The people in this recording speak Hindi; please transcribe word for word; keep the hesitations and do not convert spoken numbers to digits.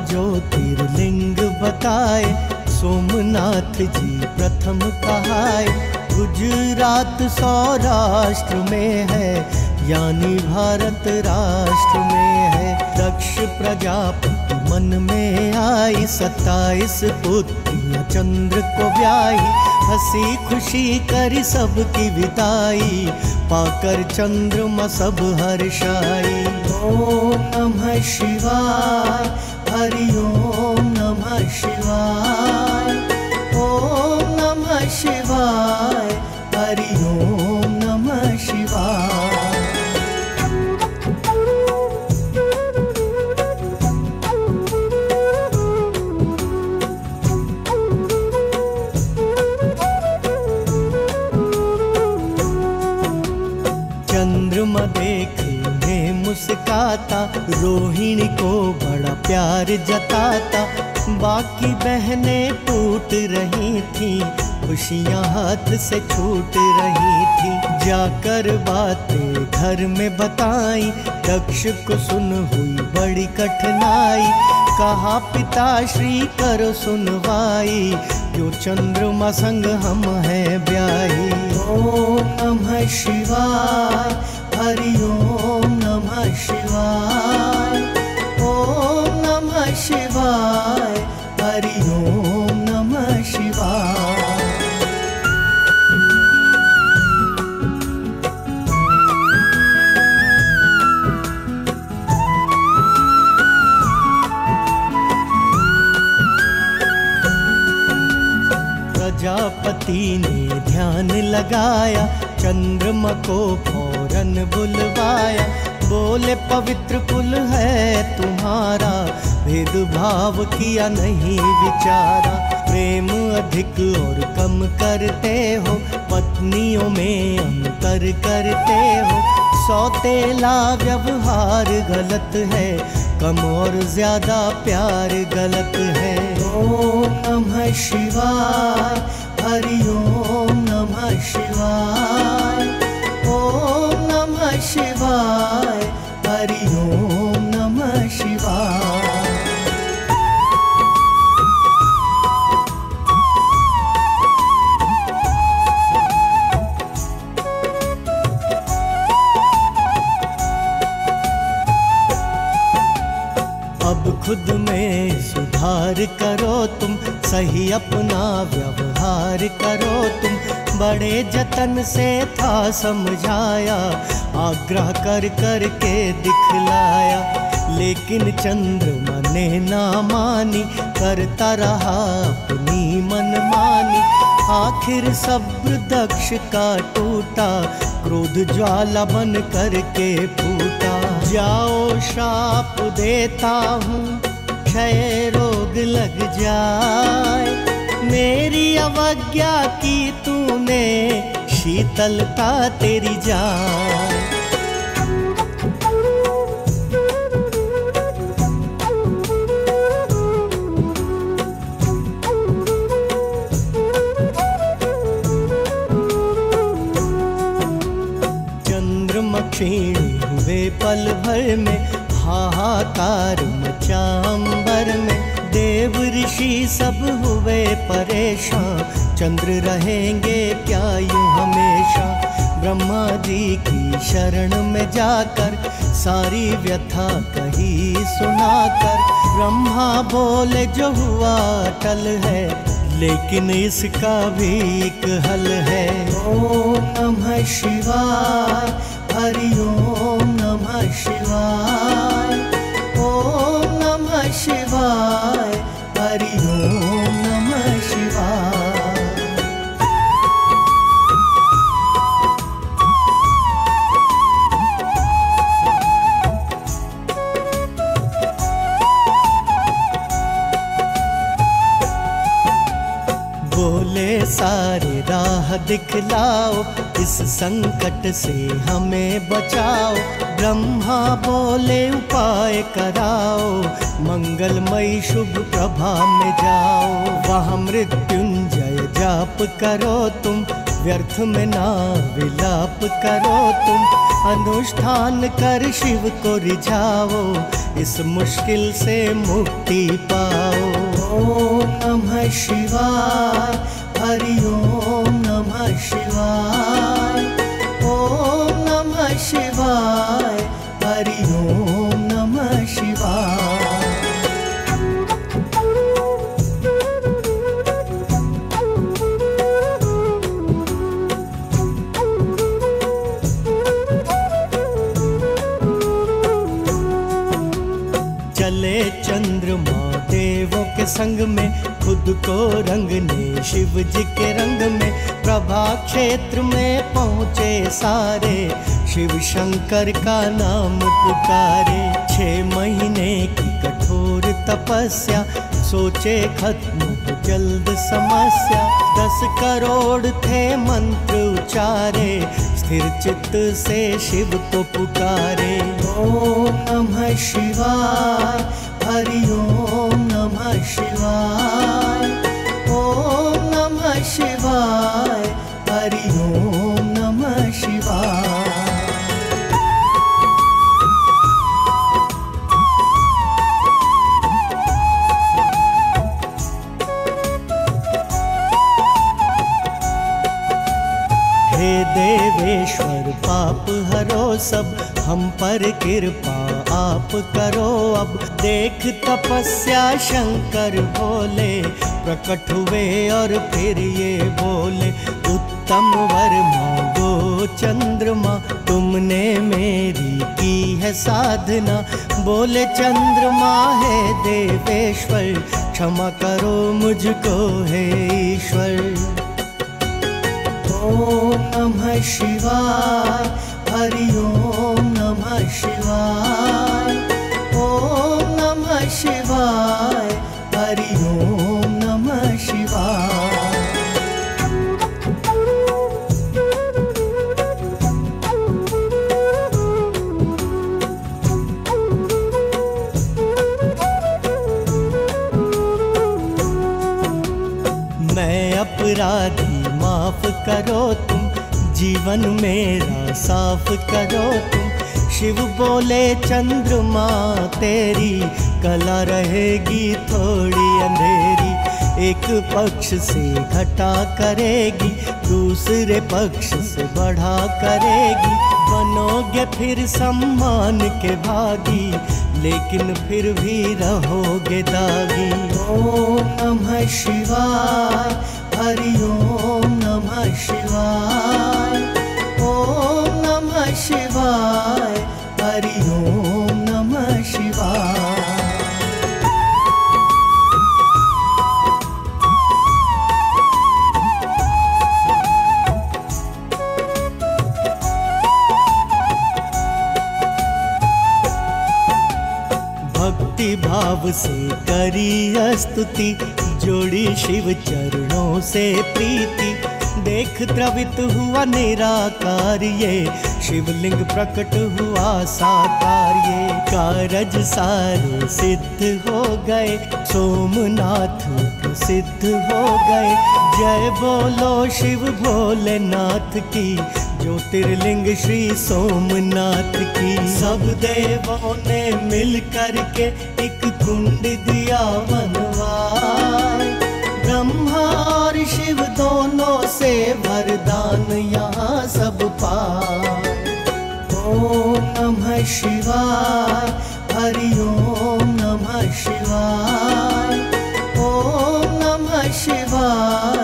ज्योतिर्लिंग बताए, सोमनाथ जी प्रथम कहाए। गुजरात सौराष्ट्र में है, यानी भारत राष्ट्र में है। दक्ष प्रजापति मन में आई, सत्ताईस पुत्रियां चंद्र को ब्याही। हंसी खुशी करी सबकी विदाई, पाकर चंद्रमा सब हर्षाई। ओम नमः शिवाय, हरि ओम नमः शिवाय। ओम नमः शिवाय, हरि ओम नमः शिवाय। चंद्रमा देखने मुस्काता, रोहिणी को बड़ा प्यार जताता। बाकी बहनें टूट रही थीं, खुशियां हाथ से छूट रही थीं। जाकर बातें घर में बताई, दक्ष को सुन हुई बड़ी कठिनाई। कहा पिताश्री करो सुनवाई, क्यों चंद्रमा संग हम हैं ब्याही। ओम नमः शिवाय, हरि ओम नमः शिवाय। ओम नमः शिवाय, हरि ओम नमः शिवाय। प्रजापति ने ध्यान लगाया, चंद्रमा को फौरन बुलवाया। बोले पवित्र कुल है तुम्हारा, भेदभाव किया नहीं विचारा। प्रेम अधिक और कम करते हो, पत्नियों में अंतर करते हो। सौतेला व्यवहार गलत है, कम और ज्यादा प्यार गलत है। ओम नमः शिवाय, हरि ओम नमः शिवाय। ओम नमः शिवाय, हरि ओम नमः शिवाय। अब खुद में सुधार करो तुम, सही अपना व्यवहार करो तुम। बड़े जतन से था समझाया, आग्रह कर कर के दिखलाया। लेकिन चंद्रमा ने ना मानी, करता रहा अपनी मनमानी। आखिर सब्र दक्ष का टूटा, क्रोध ज्वाला बन करके फूटा। जाओ श्राप देता हूँ, क्षय रोग लग जाए। मेरी अवज्ञा की तूने, शीतलता तेरी जाए। चंद्रमा क्षीण हुए पल भर में, हाहाकार मचा अंबर में। देव ऋषि सब हुए परेशान, चंद्र रहेंगे क्या यूं हमेशा। ब्रह्मा जी की शरण में जाकर, सारी व्यथा कही सुनाकर। ब्रह्मा बोले जो हुआ अटल है, लेकिन इसका भी एक हल है। ओम नमः शिवाय, हरि ओम नमः शिवाय। ओम नमः शिवाय, हरि ओम नमः शिवाय। बोले सारे राह दिखलाओ, इस संकट से हमें बचाओ। ब्रह्मा बोले उपाय कराओ, मंगलमयी शुभ प्रभा में जाओ। वहाँ मृत्युंजय जाप करो तुम, व्यर्थ में ना विलाप करो तुम, अनुष्ठान कर शिव को रिझाओ, इस मुश्किल से मुक्ति पाओ। ओम नमः शिवाय, हरि ओम नमः शिवाय, ओम नमः शिवाय, हरि ओम नमः शिवाय। चले चंद्रमा देवों के संग में, खुद को रंगने शिव जी के रंग में, प्रभा क्षेत्र में पहुँचे सारे, शिव शंकर का नाम पुकारे। छह महीने की कठोर तपस्या, सोचे खत्म हो जल्द समस्या, दस करोड़ थे मंत्र उचारे, स्थिर चित्त से शिव को पुकारे। ओम नमः शिवाय, हरि ओम नमः शिवाय, ओम नमः शिवाय, हरि ओम नमः शिवाय। हे देवेश्वर पाप हरो सब, हम पर कृपा आप करो अब, देख तपस्या शंकर बोले, प्रकट हुए और फिर ये बोले, उत्तम वर मांगो चंद्रमा, तुमने मेरी की है साधना। बोले चंद्रमा है देवेश्वर, क्षमा करो मुझको हे ईश्वर। ओम नमः शिवाय, हरि ओम नमः शिवाय, ओम नमः शिवाय, हरि ओम नमः शिवाय। मैं अपराधी माफ करो तुम, जीवन मेरा साफ करो तुम। शिव बोले चंद्रमा तेरी, कला रहेगी थोड़ी अंधेरी, एक पक्ष से घटा करेगी, दूसरे पक्ष से बढ़ा करेगी, बनोगे फिर सम्मान के भागी, लेकिन फिर भी रहोगे दागी। ओम नमः शिवाय, हरि ओम नमः शिवाय, ओम नमः शिवाय, हरि ओम नमः शिवाय। भक्ति भाव से करी स्तुति, जोड़ी शिव चरणों से प्रीति, देख द्रवित हुआ निराकार ये, शिवलिंग प्रकट हुआ साकार ये। कारज सारे सिद्ध हो गए, सोमनाथ प्रसिद्ध हो गए, जय बोलो शिव भोलेनाथ की, ज्योतिर्लिंग श्री सोमनाथ की। सब देवों ने मिल करके एक कुंड दिया बनवाए, ब्रह्मा और शिव दोनों से वरदान यहाँ सब पाए। ओम नमः शिवाय, हरि ओम नमः शिवाय, ओम नमः शिवाय,